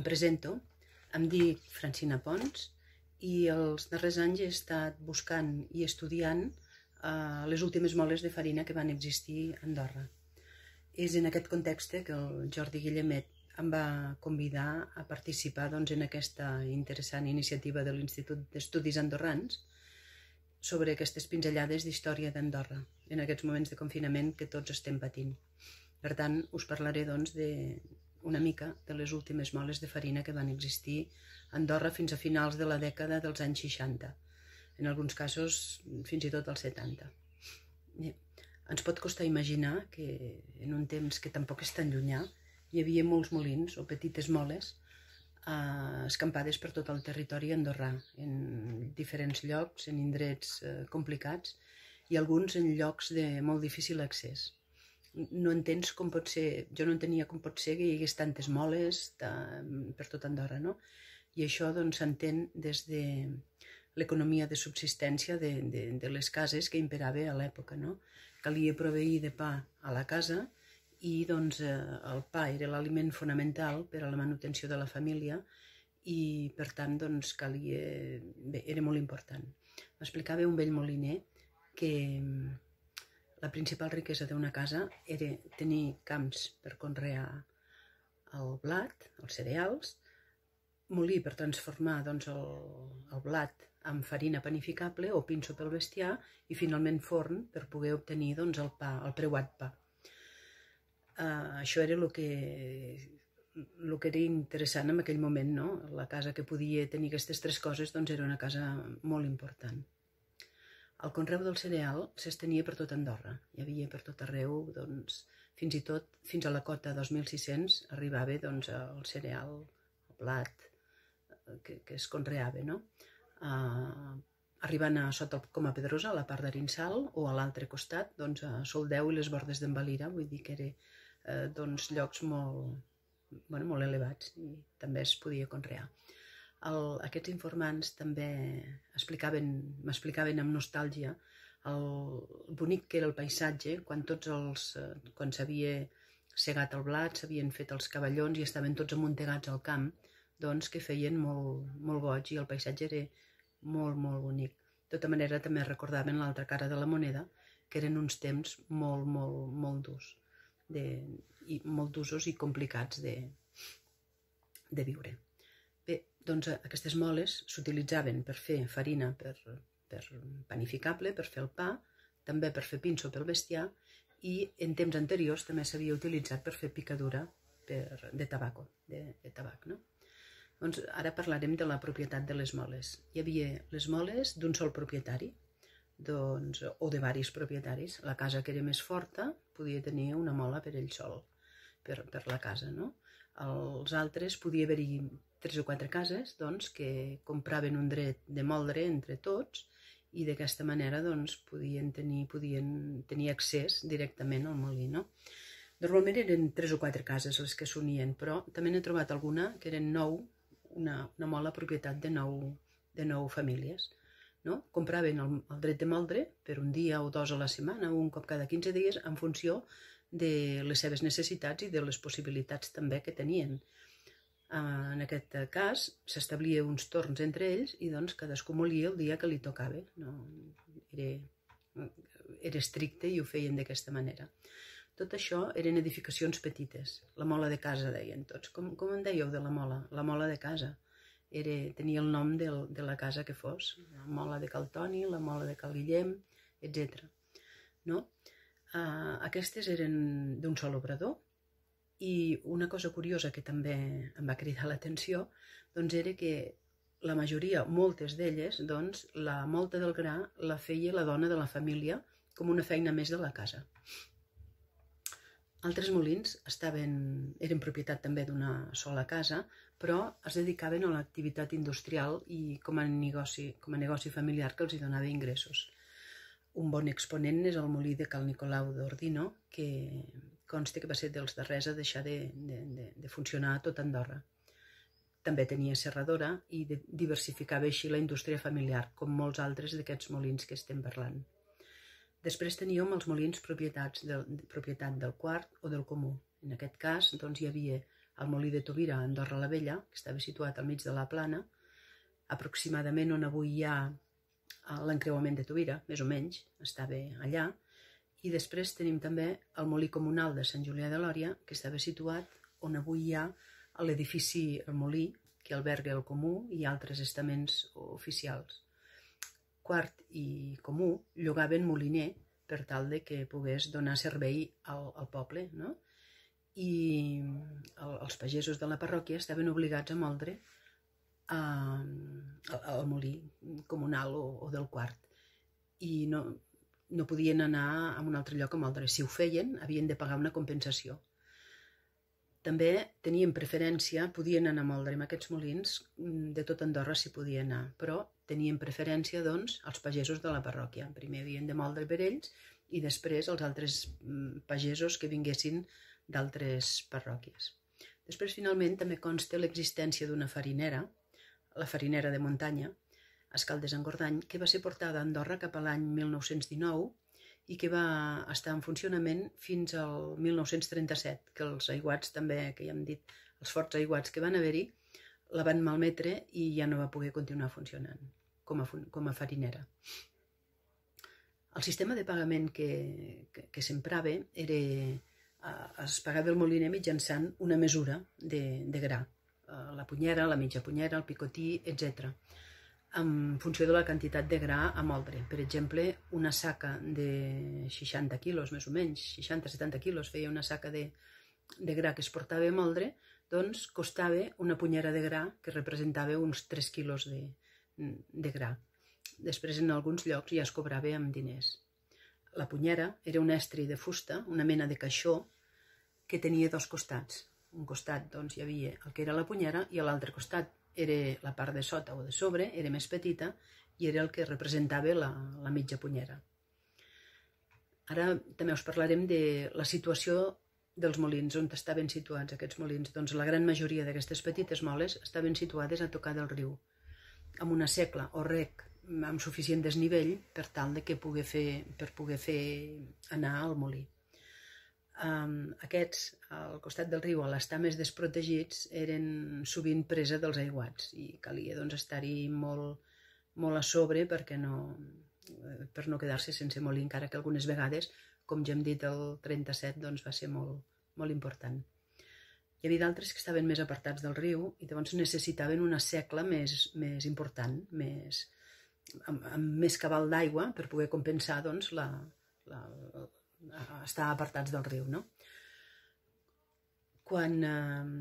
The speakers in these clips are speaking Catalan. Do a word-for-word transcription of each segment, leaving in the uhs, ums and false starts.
presento, em dic Francina Pons i els darrers anys he estat buscant i estudiant eh, les últimes moles de farina que van existir a Andorra. És en aquest context que el Jordi Guillemet em va convidar a participar doncs, en aquesta interessant iniciativa de l'Institut d'Estudis Andorrans sobre aquestes pinzellades d'història d'Andorra en aquests moments de confinament que tots estem patint. Per tant, us parlaré doncs, de, una mica de les últimes moles de farina que van existir a Andorra fins a finals de la dècada dels anys seixanta, en alguns casos fins i tot als setanta. Ens pot costar imaginar que en un temps que tampoc és tan llunyà hi havia molts molins o petites moles eh, escampades per tot el territori andorrà, en diferents llocs, en indrets eh, complicats i alguns en llocs de molt difícil accés. No entens com pot ser, jo no entenia com pot ser que hi hagués tantes moles de, per tot Andorra, no? I això doncs s'entén des de l'economia de subsistència de, de, de les cases que imperava a l'època, no? Calia proveir de pa a la casa i doncs eh, el pa era l'aliment fonamental per a la manutenció de la família i per tant doncs calia, bé, era molt important. M'explicava un vell moliner que la principal riquesa d'una casa era tenir camps per conrear el blat, els cereals, molí per transformar doncs, el, el blat en farina panificable o pinso pel bestiar i finalment forn per poder obtenir doncs, el pa, el preuat pa. Uh, això era el que, el que era interessant en aquell moment, no? La casa que podia tenir aquestes tres coses doncs, era una casa molt important. El conreu del cereal s'estenia per tot Andorra. Hi havia per tot arreu, doncs, fins i tot, fins a la cota dos mil sis-cents, arribava doncs, el cereal, el blat, que, que es conreava, no? Uh, arribant a sota Coma Pedrosa, a la part d'Arinsal, o a l'altre costat, doncs, a Soldeu i les bordes d'en Valira, vull dir que eren eh, doncs, llocs molt, bueno, molt elevats i també es podia conrear. El, aquests informants també explicaven, m'explicaven amb nostàlgia el bonic que era el paisatge quan tots els, quan s'havia segat el blat, s'havien fet els cavallons i estaven tots amuntegats al camp, doncs que feien molt, molt goig i el paisatge era molt, molt bonic. De tota manera també recordaven l'altra cara de la moneda, que eren uns temps molt, molt, molt durs, de, i molt d'usos i complicats de, de viure. Bé, doncs aquestes moles s'utilitzaven per fer farina per, per panificable, per fer el pa, també per fer pinso pel bestiar i en temps anteriors també s'havia utilitzat per fer picadura per, de tabaco, de, de tabac, no? Doncs ara parlarem de la propietat de les moles. Hi havia les moles d'un sol propietari, doncs, o de diversos propietaris. La casa que era més forta podia tenir una mola per ell sol, per, per la casa, no? Els altres podia haver-hi tres o quatre cases doncs, que compraven un dret de moldre entre tots i d'aquesta manera doncs, podien, tenir, podien tenir accés directament al molí. No? Normalment eren tres o quatre cases les que s'unien, però també n'he trobat alguna que eren nou, una, una mola propietat de nou, de nou famílies. No? Compraven el, el dret de moldre per un dia o dos a la setmana o un cop cada quinze dies en funció de les seves necessitats i de les possibilitats també que tenien. En aquest cas s'establia uns torns entre ells i doncs cadascú molia el dia que li tocava. No? Era, era estricte i ho feien d'aquesta manera. Tot això eren edificacions petites. La mola de casa, deien tots. Com, com en dèieu de la mola? La mola de casa. Era, tenia el nom de, de la casa que fos. La mola de Cal Toni, la mola de Cal Guillem, etcètera. No? Uh, aquestes eren d'un sol obrador i una cosa curiosa que també em va cridar l'atenció doncs era que la majoria, moltes d'elles, doncs, la molta del gra la feia la dona de la família com una feina més de la casa. Altres molins estaven, eren propietat també d'una sola casa, però es dedicaven a l'activitat industrial i com a negoci, com a negoci familiar que els hi donava ingressos. Un bon exponent és el molí de Cal Nicolau d'Ordino, que consta que va ser dels darrers a deixar de, de, de, de funcionar a tot Andorra. També tenia serradora i de, diversificava així la indústria familiar, com molts altres d'aquests molins que estem parlant. Després teníem els molins propietats del, de propietat del quart o del comú. En aquest cas doncs, hi havia al molí de Tobira, a Andorra la Vella, que estava situat al mig de la plana, aproximadament on avui hi ha l'encreuament de Tobira, més o menys, estava allà. I després tenim també el molí comunal de Sant Julià de Lòria, que estava situat on avui hi ha l'edifici, el molí, que alberga el Comú i altres estaments oficials. Quart i Comú llogaven moliner per tal de que pogués donar servei al, al poble, no? I el, els pagesos de la parròquia estaven obligats a moldre a, al molí comunal o, o del Quart, i no, no podien anar a un altre lloc a moldre. Si ho feien, havien de pagar una compensació. També tenien preferència, podien anar a moldre en aquests molins, de tot Andorra s'hi podia anar, però tenien preferència, doncs, als pagesos de la parròquia. Primer havien de moldre per ells i després els altres pagesos que vinguessin d'altres parròquies. Després, finalment, també consta l'existència d'una farinera, la farinera de muntanya, a Escaldes-Engordany, que va ser portada a Andorra cap a l'any mil nou-cents dinou i que va estar en funcionament fins al mil nou-cents trenta-set, que els aiguats també, que ja hem dit, els forts aiguats que van haver-hi, la van malmetre i ja no va poder continuar funcionant com a, com a farinera. El sistema de pagament que, que, que s'emprava era, es pagava el moliner mitjançant una mesura de, de gra, la punyera, la mitja punyera, el picotí, etcètera, en funció de la quantitat de gra a moldre. Per exemple, una saca de seixanta quilos, més o menys, seixanta a setanta quilos, feia una saca de, de gra que es portava a moldre, doncs costava una punyera de gra que representava uns tres quilos de, de gra. Després, en alguns llocs ja es cobrava amb diners. La punyera era un estri de fusta, una mena de caixó, que tenia dos costats. Un costat, doncs, hi havia el que era la punyera i a l'altre costat era la part de sota o de sobre, era més petita i era el que representava la, la mitja punyera. Ara també us parlarem de la situació dels molins, on estaven situats aquests molins. Doncs la gran majoria d'aquestes petites moles estaven situades a tocar del riu, amb una secla o rec amb suficient desnivell per tal de que poder fer, per poder fer anar al molí. Um, aquests, al costat del riu, a l'estar més desprotegits, eren sovint presa dels aiguats i calia doncs, estar-hi molt, molt a sobre perquè no, per no quedar-se sense molí, encara que algunes vegades, com ja hem dit, el trenta-set doncs, va ser molt, molt important. Hi havia d'altres que estaven més apartats del riu i llavors necessitaven una secla més, més important, més, amb, amb més cabal d'aigua per poder compensar doncs, la, la, estar apartats del riu, no? Quan eh,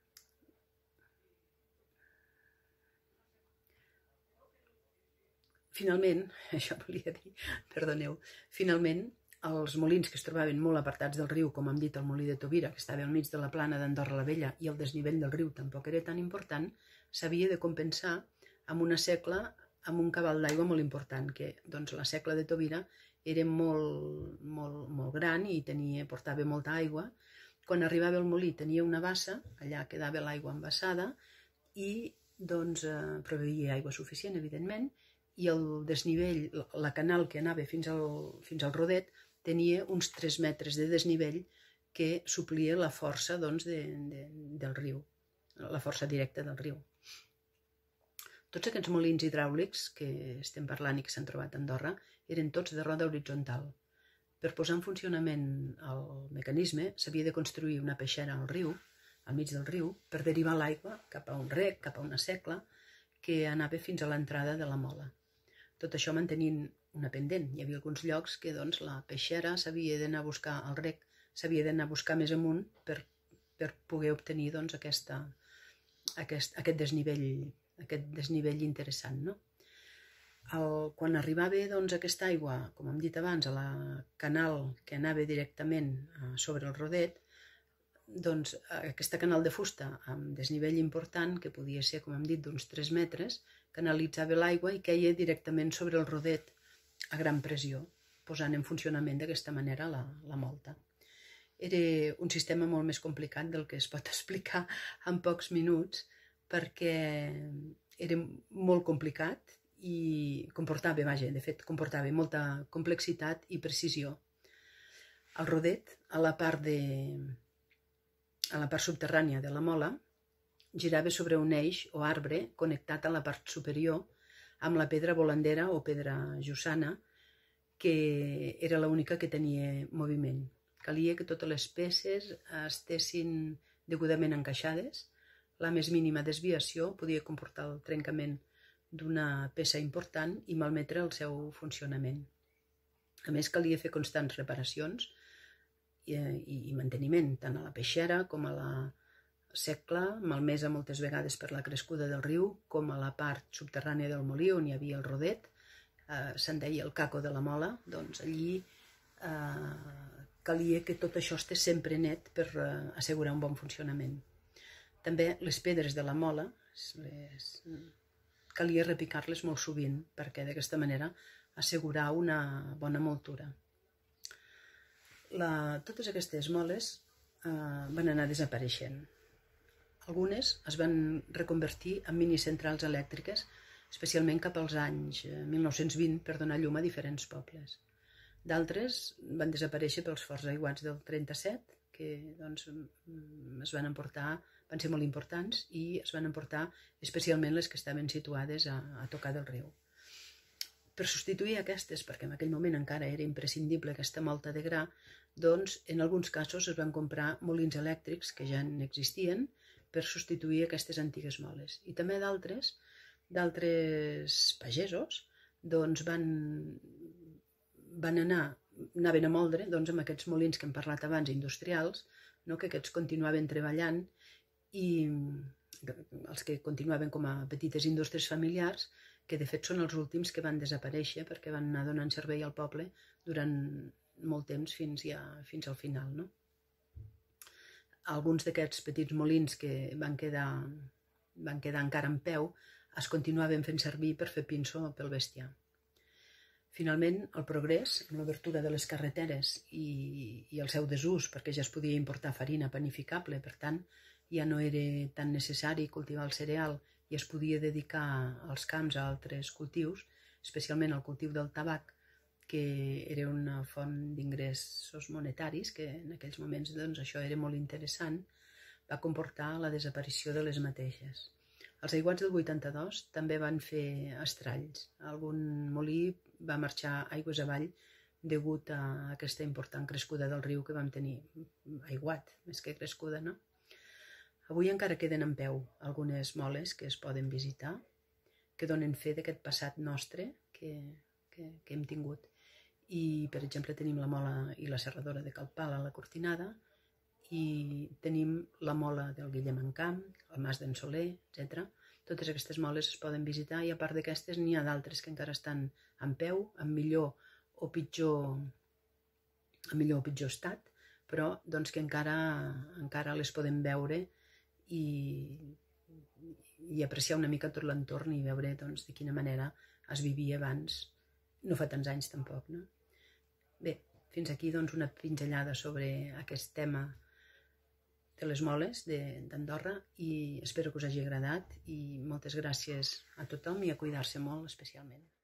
finalment, això volia dir, perdoneu, finalment els molins que es trobaven molt apartats del riu, com hem dit el molí de Tobira, que estava al mig de la plana d'Andorra la Vella i el desnivell del riu tampoc era tan important, s'havia de compensar amb una secla amb un cabal d'aigua molt important, que doncs, la secla de Tobira era molt, molt, molt gran i tenia, portava molta aigua. Quan arribava al molí tenia una bassa, allà quedava l'aigua embassada i doncs, eh, proveïa aigua suficient, evidentment, i el desnivell, la canal que anava fins al, fins al rodet, tenia uns tres metres de desnivell que suplia la força doncs, de, de, del riu, la força directa del riu. Tots aquests molins hidràulics que estem parlant i que s'han trobat a Andorra eren tots de roda horitzontal. Per posar en funcionament el mecanisme s'havia de construir una peixera al riu, al mig del riu, per derivar l'aigua cap a un rec, cap a una secla, que anava fins a l'entrada de la mola. Tot això mantenint una pendent. Hi havia alguns llocs que doncs, la peixera s'havia d'anar a buscar al rec, s'havia d'anar a buscar més amunt per, per poder obtenir doncs, aquesta, aquest, aquest desnivell aquest desnivell interessant, no? El, quan arribava doncs, aquesta aigua, com hem dit abans, a la canal que anava directament sobre el rodet, doncs aquesta canal de fusta amb desnivell important, que podia ser, com hem dit, d'uns tres metres, canalitzava l'aigua i queia directament sobre el rodet a gran pressió, posant en funcionament d'aquesta manera la, la molta. Era un sistema molt més complicat del que es pot explicar en pocs minuts, perquè era molt complicat i comportava, vaja, de fet, comportava molta complexitat i precisió. El rodet, a la part de, a la part subterrània de la mola, girava sobre un eix o arbre connectat a la part superior amb la pedra volandera o pedra jussana, que era l'única que tenia moviment. Calia que totes les peces estessin degudament encaixades. La més mínima desviació podia comportar el trencament d'una peça important i malmetre el seu funcionament. A més, calia fer constants reparacions i, i, i manteniment, tant a la peixera com a la secla, malmesa moltes vegades per la crescuda del riu, com a la part subterrània del molí on hi havia el rodet, eh, se'n deia el caco de la mola, doncs allí eh, calia que tot això estés sempre net per eh, assegurar un bon funcionament. També les pedres de la mola les, calia repicar-les molt sovint perquè d'aquesta manera assegurar una bona moltura. La, totes aquestes moles eh, van anar desapareixent. Algunes es van reconvertir en minicentrals elèctriques, especialment cap als anys mil nou-cents vint per donar llum a diferents pobles. D'altres van desaparèixer pels forts aiguats del trenta-set, que doncs, es van emportar, van ser molt importants i es van emportar especialment les que estaven situades a, a tocar del riu. Per substituir aquestes, perquè en aquell moment encara era imprescindible aquesta molta de gra, doncs en alguns casos es van comprar molins elèctrics que ja n'existien per substituir aquestes antigues moles. I també d'altres, d'altres pagesos, doncs van, van anar, anaven a moldre doncs, amb aquests molins que hem parlat abans, industrials, no? Que aquests continuaven treballant i els que continuaven com a petites indústries familiars, que de fet són els últims que van desaparèixer perquè van anar donant servei al poble durant molt temps fins, ja, fins al final, no? Alguns d'aquests petits molins que van quedar, van quedar encara en peu es continuaven fent servir per fer pinso pel bestiar. Finalment, el progrés, amb l'obertura de les carreteres i, i el seu desús, perquè ja es podia importar farina panificable, per tant, ja no era tan necessari cultivar el cereal i es podia dedicar als camps a altres cultius, especialment al cultiu del tabac, que era una font d'ingressos monetaris, que en aquells moments doncs, això era molt interessant, va comportar la desaparició de les mateixes. Els aiguats del vuitanta-dos també van fer estralls. Algun molí va marxar aigües avall degut a aquesta important crescuda del riu que vam tenir. Aiguat, més que crescuda, no? Avui encara queden en peu algunes moles que es poden visitar, que donen fe d'aquest passat nostre que, que, que hem tingut. I, per exemple, tenim la mola i la serradora de Cal Pal a la Cortinada i tenim la mola del Guillem Encamp, el Mas d'en Soler, etcètera. Totes aquestes moles es poden visitar i a part d'aquestes n'hi ha d'altres que encara estan en peu, en millor o pitjor, en millor o pitjor estat, però doncs, que encara, encara les podem veure i, i apreciar una mica tot l'entorn i veure doncs, de quina manera es vivia abans, no fa tants anys tampoc, no? Bé, fins aquí doncs, una pinzellada sobre aquest tema de les moles d'Andorra i espero que us hagi agradat i moltes gràcies a tothom i a cuidar-se molt especialment.